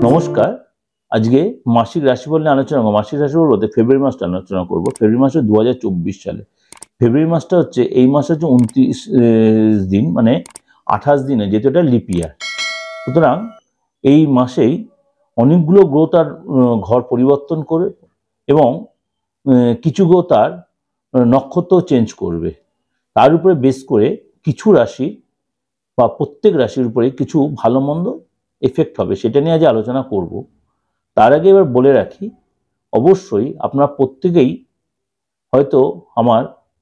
নমস্কার। আজকে মাসিক রাশিফল নিয়ে আলোচনা করব। মাসিক রাশিফল বলতে ফেব্রুয়ারি মাসটা আলোচনা করব। ফেব্রুয়ারি মাস 2024 সালে। ফেব্রুয়ারি মাসটা হচ্ছে এই মাসে হচ্ছে 29 দিন, মানে 28 দিনে, যেহেতু এটা লিপ ইয়ার। সুতরাং এই মাসেই অনেকগুলো গ্রহ তার ঘর পরিবর্তন করে এবং কিছু গ্রহ তার নক্ষত্র চেঞ্জ করবে। তার উপরে বেস করে কিছু রাশি বা প্রত্যেক রাশির উপরে কিছু ভালো মন্দ এফেক্ট হবে, সেটা নিয়ে আজ আলোচনা করব। তার আগে এবার বলে রাখি, অবশ্যই আপনারা প্রত্যেকেই হয়তো আমার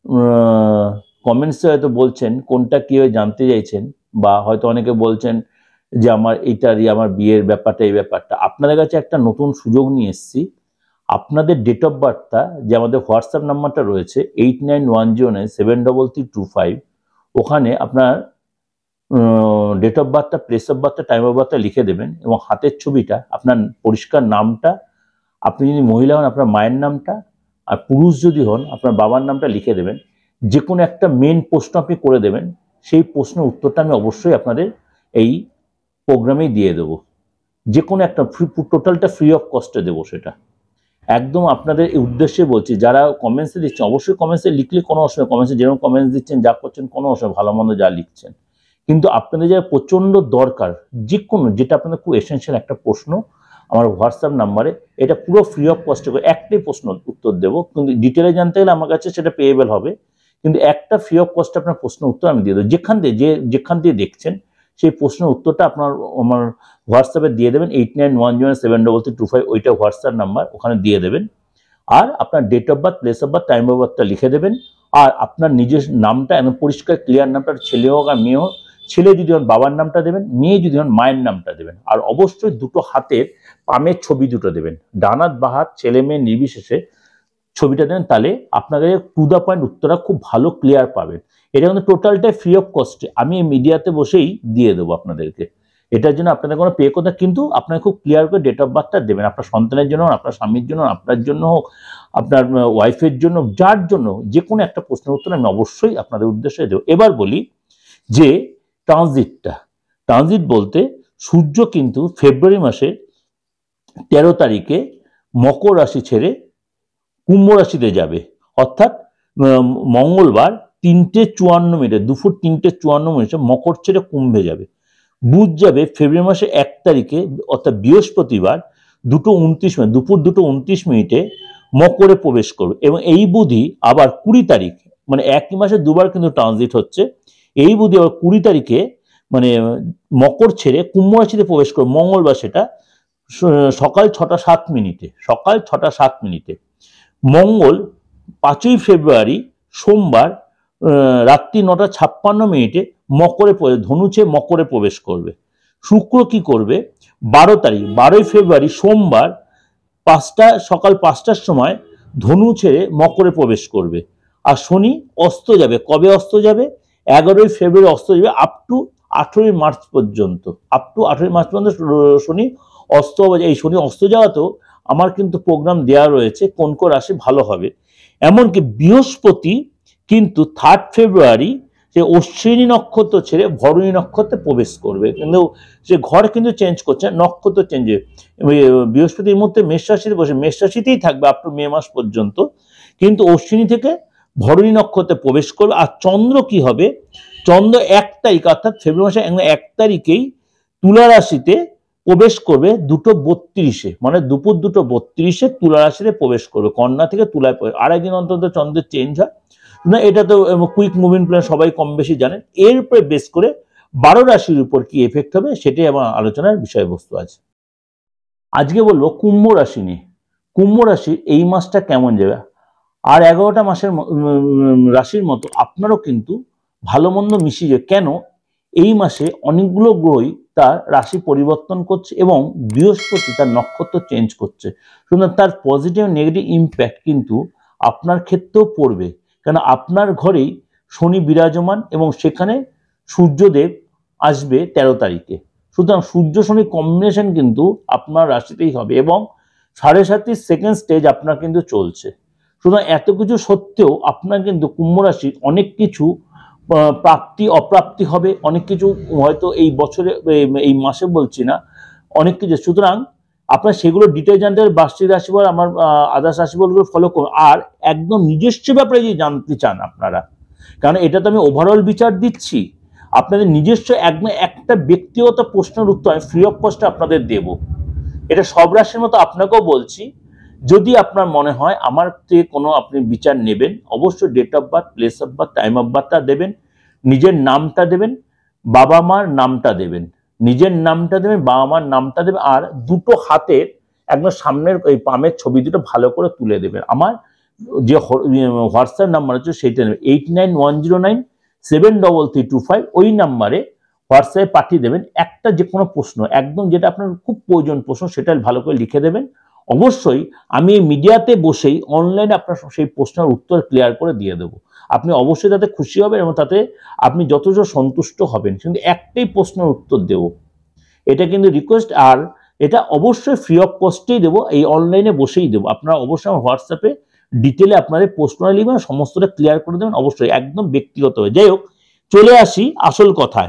কমেন্টসে হয়তো বলছেন কোনটা কীভাবে জানতে চাইছেন, বা হয়তো অনেকে বলছেন যে আমার এইটারই আমার বিয়ের ব্যাপারটা, এই ব্যাপারটা। আপনাদের কাছে একটা নতুন সুযোগ নিয়ে এসেছি। আপনাদের ডেট অফ বার্থটা, যে আমাদের হোয়াটসঅ্যাপ নাম্বারটা রয়েছে 8910973325, ওখানে আপনার ডেট অফ বার্থটা, প্লেস অফ বার্থটা, টাইম অফ বার্থটা লিখে দেবেন এবং হাতের ছবিটা, আপনার পরিষ্কার নামটা, আপনি যদি মহিলা হন আপনার মায়ের নামটা, আর পুরুষ যদি হন আপনার বাবার নামটা লিখে দেবেন। যে কোনো একটা মেন প্রশ্ন আপনি করে দেবেন, সেই প্রশ্নের উত্তরটা আমি অবশ্যই আপনাদের এই প্রোগ্রামেই দিয়ে দেবো। যে কোনো একটা টোটালটা ফ্রি অফ কস্টে দেবো, সেটা একদম আপনাদের এই উদ্দেশ্যে বলছি। যারা কমেন্টসে দিচ্ছেন অবশ্যই কমেন্টসে লিখলে কোনো অসুবিধা, কমেন্টসে যেরকম কমেন্টস দিচ্ছেন, যা করছেন কোনো অসুবিধা, ভালো মন্দ যা লিখছেন। কিন্তু আপনাদের যারা প্রচণ্ড দরকার, যে কোনো যেটা আপনাদের খুব এসেন্সিয়াল একটা প্রশ্ন, আমার হোয়াটসঅ্যাপ নাম্বারে, এটা পুরো ফ্রি অফ কস্টে করে একটাই প্রশ্ন উত্তর দেবো। কিন্তু ডিটেলে জানতে গেলে আমার কাছে সেটা পেয়েবল হবে, কিন্তু একটা ফ্রি অফ কস্টে আপনার প্রশ্ন উত্তর আমি দিয়ে দেবো। যেখান দিয়ে দেখছেন সেই প্রশ্নের উত্তরটা আপনার আমার হোয়াটসঅ্যাপে দিয়ে দেবেন। 8910973325 ওইটা হোয়াটসঅ্যাপ নাম্বার, ওখানে দিয়ে দেবেন। আর আপনার date of birth, place of birth, time of বার্থটা লিখে দেবেন। আর আপনার নিজের নামটা একদম পরিষ্কার ক্লিয়ার নামটা, ছেলে হোক আর মেয়ে হোক, ছেলে যদি হন বাবার নামটা দেবেন, মেয়ে যদি হন মায়ের নামটা দেবেন। আর অবশ্যই দুটো হাতের পামের ছবি দুটো দেবেন, ডান হাত বা হাত, ছেলে মেয়ে নির্বিশেষে ছবিটা দেবেন। তাহলে আপনাদের টু দ্য পয়েন্ট উত্তরটা খুব ভালো ক্লিয়ার পাবেন। এটা কিন্তু টোটালটাই ফ্রি অফ কস্টে, আমি মিডিয়াতে বসেই দিয়ে দেবো আপনাদেরকে। এটার জন্য আপনাদের কোনো পে করতে, কিন্তু আপনাকে খুব ক্লিয়ার করে ডেট অফ বার্থটা দেবেন। আপনার সন্তানের জন্য, আপনার স্বামীর জন্য, আপনার জন্য হোক, আপনার ওয়াইফের জন্য, যার জন্য, যে কোনো একটা প্রশ্নের উত্তর আমি অবশ্যই আপনাদের উদ্দেশ্যে দেবো। এবার বলি যে ট্রানজিট বলতে সূর্য কিন্তু ফেব্রুয়ারি মাসের 13 তারিখে মকর রাশি ছেড়ে কুম্ভ রাশিতে যাবে। অর্থাৎ মঙ্গলবার 3:54, দুপুর 3:54 মকর ছেড়ে কুম্ভে যাবে। বুধ যাবে ফেব্রুয়ারি মাসের 1 তারিখে, অর্থাৎ বৃহস্পতিবার 2:29, দুপুর 2:29 মকরে প্রবেশ করবে। এবং এই বুধই আবার 20 তারিখ, মানে একই মাসে দুবার কিন্তু ট্রানজিট হচ্ছে। এই বুধই আবার 20 তারিখে মানে মকর ছেড়ে কুম্ভ রাশিতে প্রবেশ করবে মঙ্গলবার, সেটা সকাল 6:07। মঙ্গল 5ই ফেব্রুয়ারি সোমবার রাত্রি 9:56 মকরে ধনু ছেড়ে মকরে প্রবেশ করবে। শুক্র কি করবে 12 তারিখ, 12ই ফেব্রুয়ারি সোমবার সকাল 5টার সময় ধনু ছেড়ে মকরে প্রবেশ করবে। আর শনি অস্ত যাবে, কবে অস্ত যাবে? 11ই ফেব্রুয়ারি অস্ত যাবে, আপ টু 18ই মার্চ পর্যন্ত। শনি অস্ত। এই শনি অস্ত যাওয়াতেও আমার কিন্তু প্রোগ্রাম দেওয়া রয়েছে কোন কোন রাশি ভালো হবে। এমনকি বৃহস্পতি কিন্তু 3 ফেব্রুয়ারি সে অশ্বিনী নক্ষত্র ছেড়ে ভরণী নক্ষত্রে প্রবেশ করবে। কিন্তু সে ঘর কিন্তু চেঞ্জ করছে, নক্ষত্র চেঞ্জ। বৃহস্পতির মধ্যে মেষ রাশিতে বসে মেষ রাশিতেই থাকবে আপ টু মে মাস পর্যন্ত, কিন্তু অশ্বিনী থেকে ভরণী নক্ষত্রে প্রবেশ করবে। আর চন্দ্র কি হবে? চন্দ্র 1 তারিখ, অর্থাৎ ফেব্রুয়ারি মাসে 1 তারিখেই তুলা রাশিতে প্রবেশ করবে 2:32, মানে দুপুর 2:32 তুলা রাশিতে প্রবেশ করবে। কন্যা থেকে তুলায় প্রবেশ, আড়াই দিন অন্তত চন্দ্রের চেঞ্জ হয় না, এটা তো কুইক মুভিং প্ল্যান সবাই কম বেশি জানেন। এর উপরে বেস করে 12 রাশির উপর কি এফেক্ট হবে সেটাই আমার আলোচনার বিষয়বস্তু আছে। আজকে বলবো কুম্ভ রাশি নিয়ে। কুম্ভ রাশির এই মাসটা কেমন যাবে। আর 11টা মাসের রাশির মতো আপনারও কিন্তু ভালো মন্দ মিশিয়ে যাবে। কেন? এই মাসে অনেকগুলো গ্রহই তার রাশি পরিবর্তন করছে এবং বৃহস্পতি তার নক্ষত্র চেঞ্জ করছে। সুতরাং তার পজিটিভ নেগেটিভ ইম্প্যাক্ট কিন্তু আপনার ক্ষেত্রেও পড়বে, কেন আপনার ঘরেই শনি বিরাজমান এবং সেখানে সূর্যদেব আসবে 13 তারিখে। সুতরাং সূর্য শনি কম্বিনেশন কিন্তু আপনার রাশিতেই হবে এবং 7.5 সেকেন্ড স্টেজ আপনার কিন্তু চলছে। সুতরাং এত কিছু সত্ত্বেও আপনার কিন্তু কুম্ভ রাশির অনেক কিছু প্রাপ্তি অপ্রাপ্তি হবে, অনেক কিছু হয়তো এই বছরে এই মাসে বলছি না, অনেক কিছু। সুতরাং আপনার সেগুলো ডিটেল জানতে হলে বার্ষিক রাশিফল আমার আদার্স রাশিফলগুলো ফলো করুন। আর একদম নিজস্ব ব্যাপারে যদি জানতে চান আপনারা, কারণ এটা তো আমি ওভারঅল বিচার দিচ্ছি, আপনাদের নিজস্ব একদম একটা ব্যক্তিগত প্রশ্নের উত্তর আমি ফ্রি অফ কস্টে আপনাদের দেব। এটা সব রাশির মতো আপনাকেও বলছি, যদি আপনার মনে হয় আমার থেকে কোনো আপনি বিচার নেবেন, অবশ্যই date of birth, place of birth, time of বার্থটা দেবেন, নিজের নামটা দেবেন, বাবা মার নামটা দেবেন, নিজের নামটা দেবেন, বাবা মার নামটা দেবেন, আর দুটো হাতের একদম সামনের এই পামের ছবি দুটো ভালো করে তুলে দেবেন। আমার যে হোয়াটসঅ্যাপ নাম্বার হচ্ছে সেইটা নেবেন, 8910973325, ওই নাম্বারে হোয়াটসঅ্যাপে পাঠিয়ে দেবেন একটা যে কোনো প্রশ্ন, একদম যেটা আপনার খুব প্রয়োজন প্রশ্ন, সেটা ভালো করে লিখে দেবেন। অবশ্যই আমি এই মিডিয়াতে বসেই অনলাইনে আপনার সেই প্রশ্নের উত্তর ক্লিয়ার করে দিয়ে দেবো। আপনি অবশ্যই তাতে খুশি হবেন এবং তাতে আপনি যথেষ্ট সন্তুষ্ট হবেন। কিন্তু একটাই প্রশ্নের উত্তর দেব, এটা কিন্তু রিকোয়েস্ট, আর এটা অবশ্যই ফ্রি অফ কস্টেই দেবো, এই অনলাইনে বসেই দেবো। আপনারা অবশ্যই আমার হোয়াটসঅ্যাপে ডিটেলে আপনাদের প্রশ্নটা লিখবেন, সমস্তটা ক্লিয়ার করে দেবেন, অবশ্যই একদম ব্যক্তিগত হয়ে। যাই হোক, চলে আসি আসল কথায়।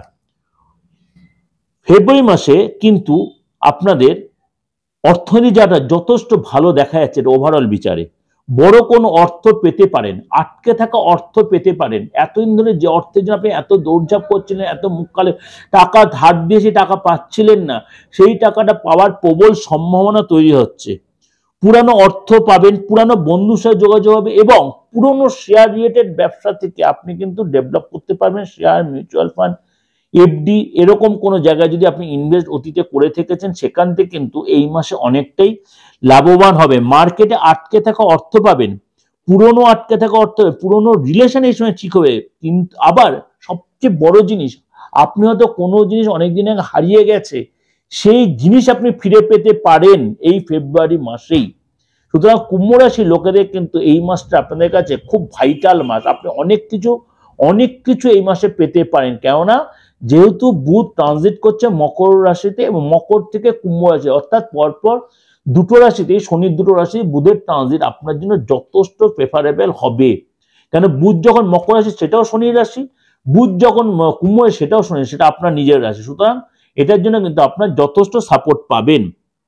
ফেব্রুয়ারি মাসে কিন্তু আপনাদের অর্থনীতি যাটা যথেষ্ট ভালো দেখা যাচ্ছে ওভারঅল বিচারে, বড় কোনো অর্থ পেতে পারেন, আটকে থাকা অর্থ পেতে পারেন। এতদিন ধরে যে অর্থের জন্য আপনি এত দৌড়ঝাঁপ করছিলেন, এত মুখ কালে টাকা ধার দিয়ে সেই টাকা পাচ্ছিলেন না, সেই টাকাটা পাওয়ার প্রবল সম্ভাবনা তৈরি হচ্ছে। পুরানো অর্থ পাবেন, পুরানো বন্ধুর সাথে যোগাযোগ হবে, এবং পুরনো শেয়ার রিলেটেড ব্যবসা থেকে আপনি কিন্তু ডেভেলপ করতে পারবেন। শেয়ার, মিউচুয়াল ফান্ড, এফডি, এরকম কোনো জায়গায় যদি আপনি ইনভেস্ট অতীতে করে থেকেছেন, সেখান থেকে কিন্তু এই মাসে অনেকটাই লাভবান হবে। মার্কেটে আটকে থাকা অর্থ পাবেন, পুরনো আটকে থাকা অর্থ, পুরনো রিলেশন এই সময় ঠিক হবে। কিন্তু আবার সবচেয়ে বড় জিনিস, আপনি হয়তো কোনো জিনিস অনেকদিন আগে হারিয়ে গেছে, সেই জিনিস আপনি ফিরে পেতে পারেন এই ফেব্রুয়ারি মাসেই। সুতরাং কুম্ভ রাশির লোকেদের কিন্তু এই মাসটা আপনাদের কাছে খুব ভাইটাল মাস। আপনি অনেক কিছু এই মাসে পেতে পারেন, কেননা যেহেতু বুধ ট্রানজিট করছে মকর রাশিতে, এবং মকর থেকে কুম্ভ রাশি, অর্থাৎ পরপর দুটো রাশিতে, শনির দুটো রাশি বুধের ট্রানজিট আপনার জন্য যথেষ্ট প্রেফারেবল হবে। কেন, বুধ যখন মকর রাশি সেটাও শনির রাশি, বুধ যখন কুম্ভ সেটাও শনি, সেটা আপনার নিজের রাশি। সুতরাং এটার জন্য কিন্তু আপনার যথেষ্ট সাপোর্ট পাবেন।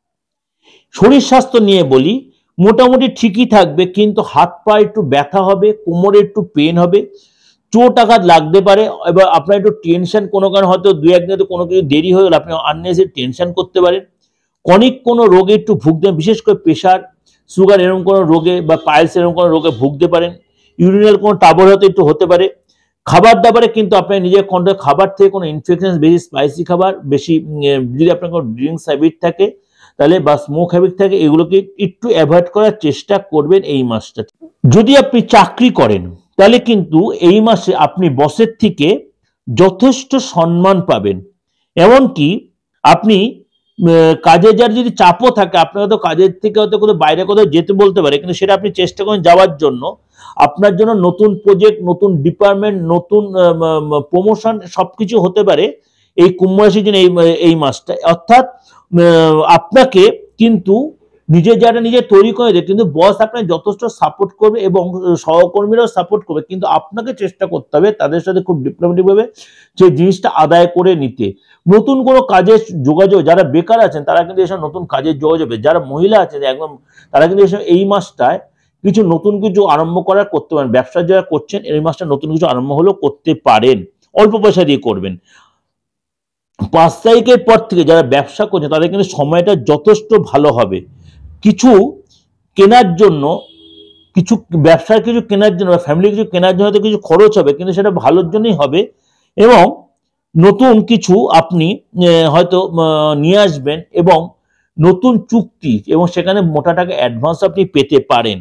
শরীর স্বাস্থ্য নিয়ে বলি, মোটামুটি ঠিকই থাকবে, কিন্তু হাত পা একটু ব্যথা হবে, কোমরে একটু পেন হবে, চোট আঘাত লাগতে পারে। এবার আপনার একটু টেনশন, কোনো কারণে হয়তো দু একদিন কোনো কিছু দেরি হয়ে গেলে আপনি আননেসেসারি টেনশন করতে পারেন। কনিক কোনো রোগে একটু ভুগতে, বিশেষ করে প্রেশার, সুগার এরকম কোনো রোগে, বা পাইলস এরকম কোনো রোগে ভুগতে পারেন। ইউরিনাল কোনো ট্রাবল হতে হতে পারে। খাবার দাবারে কিন্তু আপনার নিজের কন্ট্রোল, খাবার থেকে কোনো ইনফেকশন, বেশি স্পাইসি খাবার, বেশি যদি আপনার কোনো ড্রিঙ্কস হ্যাবিট থাকে তাহলে, বা স্মোক হ্যাবিট থাকে, এগুলোকে একটু অ্যাভয়েড করার চেষ্টা করবেন এই মাসটা। যদি আপনি চাকরি করেন তাহলে কিন্তু এই মাসে আপনি বসের থেকে যথেষ্ট সম্মান পাবেন। এমনকি আপনি কাজে যার যদি চাপও থাকে, আপনার হয়তো কাজের থেকে হয়তো কোথাও বাইরে কোথাও যেতে বলতে পারে, কিন্তু সেটা আপনি চেষ্টা করেন যাওয়ার জন্য। আপনার জন্য নতুন প্রজেক্ট, নতুন ডিপার্টমেন্ট, নতুন প্রমোশন সবকিছু হতে পারে এই কুম্ভ রাশির জন্য এই মাসটা। অর্থাৎ আপনাকে কিন্তু নিজের জায়গাটা নিজে তৈরি করে দেয়, কিন্তু বস আপনাকে যথেষ্ট সাপোর্ট করবে এবং সহকর্মীরাও সাপোর্ট করবে, কিন্তু আপনাকে চেষ্টা করতে হবে তাদের সাথে খুব ডিপ্লোম্যাটিক ভাবে সেই জিনিসটা আদায় করে নিতে। নতুন কোনো কাজের যোগাযোগ, যারা বেকার আছেন তারা কিন্তু এসব নতুন কাজের যোগাযোগ, যারা মহিলা আছেন একদম তারা কিন্তু এসব এই মাসটায় কিছু নতুন কিছু আরম্ভ করার করতে পারেন। ব্যবসা যারা করছেন এই মাসটা নতুন কিছু আরম্ভ হলেও করতে পারেন, অল্প পয়সা দিয়ে করবেন। 5 তারিখের পর থেকে যারা ব্যবসা করছে তাদের কিন্তু সময়টা যথেষ্ট ভালো হবে। কিছু কেনার জন্য, কিছু ব্যবসার কিছু কেনার জন্য, ফ্যামিলি কিছু কেনার জন্য হয়তো কিছু খরচ হবে, কিন্তু সেটা ভালোর জন্যই হবে। এবং নতুন কিছু আপনি হয়তো নিয়ে আসবেন, এবং নতুন চুক্তি, এবং সেখানে মোটা টাকা অ্যাডভান্স আপনি পেতে পারেন।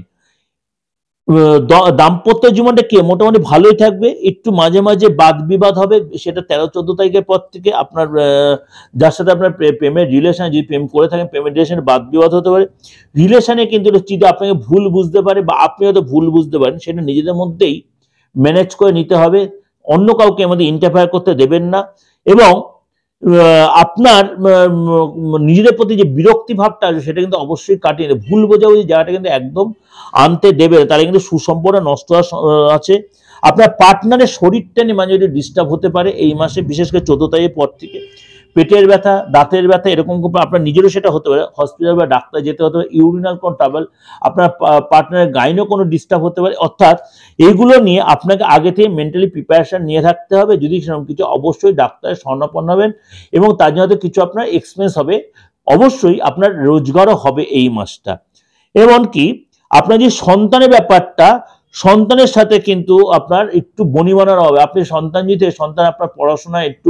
দাম্পত্য জীবনটা কি মোটামুটি ভালোই থাকবে, একটু মাঝে মাঝে বাদ বিবাদ হবে, সেটা 13-14 তারিখের পর থেকে আপনার যার সাথে আপনার প্রেমের রিলেশন, যদি প্রেম করে থাকেন প্রেমের রিলেশনে বাদ বিবাদ হতে পারে। রিলেশনে কিন্তু যদি আপনাকে ভুল বুঝতে পারে বা আপনি হয়তো ভুল বুঝতে পারেন, সেটা নিজেদের মধ্যেই ম্যানেজ করে নিতে হবে, অন্য কাউকে আমাদের ইন্টারফেয়ার করতে দেবেন না। এবং আপনার নিজেদের প্রতি যে বিরক্তি ভাবটা আছে সেটা কিন্তু অবশ্যই কাটিয়ে দেবে। ভুল বোঝাবুঝি জায়গাটা কিন্তু একদম আনতে দেবে, তাহলে কিন্তু সুসম্পর্ক নষ্ট আছে। আপনার পার্টনারের শরীরটা নিয়ে মাঝে মাঝে ডিস্টার্ব হতে পারে এই মাসে, বিশেষ করে 14 তারিখের পর থেকে। পেটের ব্যথা, দাঁতের ব্যথা, এরকম আপনার নিজেরও সেটা হতে পারে, হসপিটাল বা ডাক্তার যেতে হতে পারে, ইউরিনাল কোনো ট্রাবল, আপনার পার্টনারের গাইনও কোনো ডিস্টার্ব হতে পারে। অর্থাৎ এইগুলো নিয়ে আপনাকে আগে থেকে মেন্টালি প্রিপারেশন নিয়ে থাকতে হবে। যদি সেরকম কিছু, অবশ্যই ডাক্তারের শরণাপন্ন হবেন এবং তার জন্য কিছু আপনার এক্সপেন্স হবে, অবশ্যই আপনার রোজগারও হবে এই মাসটা। এমনকি আপনার যে সন্তানের ব্যাপারটা, সন্তানের সাথে কিন্তু আপনার একটু বনিবনার হবে। আপনি সন্তান যদি সন্তান আপনার পড়াশোনায় একটু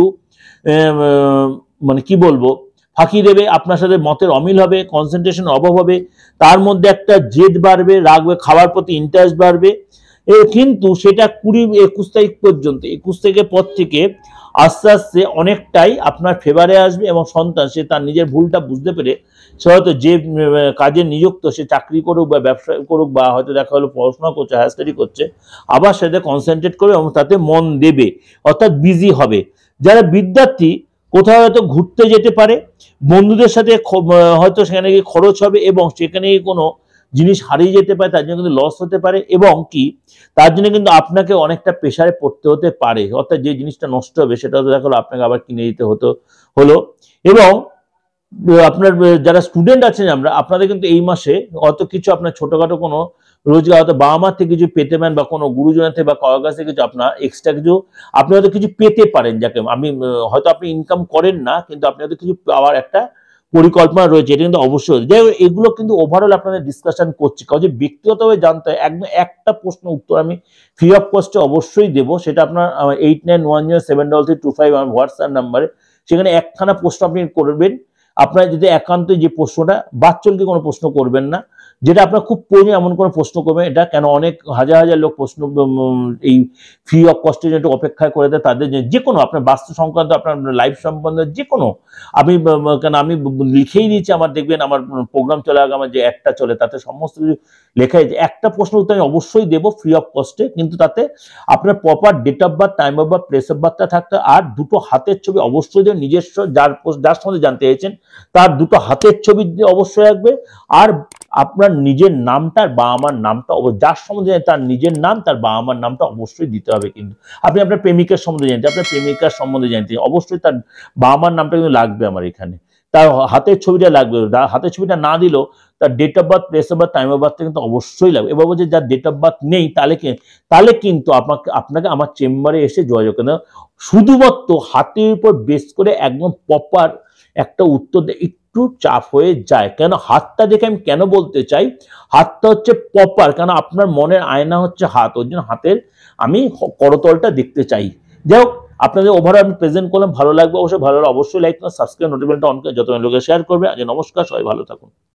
মানে কি বলবো ফাঁকি দেবে, আপনার সাথে মতের অমিল হবে, কনসেন্ট্রেশন অভাব হবে, তার মধ্যে একটা জেদ বাড়বে, রাগবে, খাওয়ার প্রতি ইন্টারেস্ট বাড়বে। কিন্তু সেটা 20-21 তারিখ পর্যন্ত, 21 তারিখের পর থেকে আস্তে আস্তে অনেকটাই আপনার ফেভারে আসবে এবং সন্তান সে তার নিজের ভুলটা বুঝতে পেরে সে হয়তো যে কাজে নিযুক্ত, সে চাকরি করুক বা ব্যবসা করুক বা হয়তো দেখা হলো পড়াশোনা করছে, হায়ার স্টাডি করছে, আবার সেটা কনসেন্ট্রেট করবে এবং তাতে মন দেবে, অর্থাৎ বিজি হবে। যারা বিদ্যার্থী কোথাও হয়তো ঘুরতে যেতে পারে, বন্ধুদের সাথে হয়তো সেখানে গিয়ে খরচ হবে এবং সেখানে কোনো জিনিস হারিয়ে যেতে পারে, তার জন্য কিন্তু লস হতে পারে এবং কি তার জন্য কিন্তু আপনাকে অনেকটা প্রেশারে পড়তে হতে পারে। অর্থাৎ যে জিনিসটা নষ্ট হবে সেটা দেখা হলো আপনাকে আবার কিনে দিতে হলো। এবং আপনার যারা স্টুডেন্ট আছেন আপনাদের কিন্তু এই মাসে অত কিছু আপনার ছোটখাটো কোনো রোজগার হয়তো বাবা মার থেকে কিছু পেতে পারেন বা কোনো গুরুজনের থেকে বা কারোর কাছ থেকে কিছু আপনার এক্সট্রা কিছু আপনি হয়তো কিছু পেতে পারেন, যাকে আমি হয়তো আপনি ইনকাম করেন না কিন্তু আপনি হয়তো কিছু পাওয়ার একটা পরিকল্পনা রয়েছে, এটা কিন্তু অবশ্যই। যাই হোক, এগুলো কিন্তু ওভারঅল আপনাদের ডিসকাশন করছি, কারণ যে ব্যক্তিগতভাবে জানতে হয় একদম একটা প্রশ্ন উত্তর আমি ফ্রি অফ কস্টে অবশ্যই দেবো। সেটা আপনার 8910723225 আমার হোয়াটসঅ্যাপ নাম্বারে, সেখানে একখানা প্রশ্ন আপনি করবেন। আপনার যদি একান্ত যে প্রশ্নটা বাচ্চলকে কোনো প্রশ্ন করবেন না, যেটা আপনার খুব প্রয়োজন এমন কোনো প্রশ্ন করবেন। এটা কেন অনেক হাজার হাজার লোক প্রশ্ন এই ফ্রি অফ কস্টের জন্য অপেক্ষা করে দেয়, তাদের যে কোনো আপনার বাস্তু সংক্রান্ত, আপনার লাইফ সম্বন্ধে যে কোনো আমি কেন আমি লিখেই দিয়েছি, আমার দেখবেন আমার প্রোগ্রাম চলে আগে আমার যে একটা চলে তাতে সমস্ত কিছু লেখাই, যে একটা প্রশ্ন উত্তর আমি অবশ্যই দেবো ফ্রি অফ কস্টে, কিন্তু তাতে আপনার proper date of birth, time of birth, place of বার্থটা থাকতে, আর দুটো হাতের ছবি অবশ্যই দেবেন, নিজস্ব যার সম্বন্ধে জানতে চাইছেন তার দুটো হাতের ছবি অবশ্যই রাখবে। আর আপনার নিজের নামটা আর বাবা মার নামটা, যার সম্বন্ধে তার নিজের নাম তার বাবা মার নামটা অবশ্যই দিতে হবে। কিন্তু আপনি আপনার প্রেমিকার সম্বন্ধে জানতে, আপনার প্রেমিকার সম্বন্ধে জানতে অবশ্যই তার বাবা মার নামটা কিন্তু লাগবে আমার এখানে, তার হাতের ছবিটা লাগবে। হাতের ছবিটা না দিলেও তার date of birth, place of birth, time of birth কিন্তু অবশ্যই লাগবে। এবার বলছে যার ডেট অফ বার্থ নেই তাহলে কিন্তু আপনাকে আমার চেম্বারে এসে যোগাযোগ করতে হবে। শুধুমাত্র হাতের উপর বেস করে একদম প্রপার একটা উত্তর একটু চাপ হয়ে যায়। কেন হাতটা দেখে আমি কেন বলতে চাই, হাতটা হচ্ছে প্রপার, কারণ আপনার মনের আয়না হচ্ছে হাত, ওই জন্য হাতের আমি করতলটা দেখতে চাই। যাই হোক, আপনাদের ওভারঅল আমি প্রেজেন্ট করলাম, ভালো লাগবে অবশ্যই, ভালো লাগলে অবশ্যই লাইক করুন, সাবস্ক্রাইব, নোটিফিকেশনটা অন করে যত লোকে শেয়ার করবে। আজ নমস্কার, সবাই ভালো থাকুন।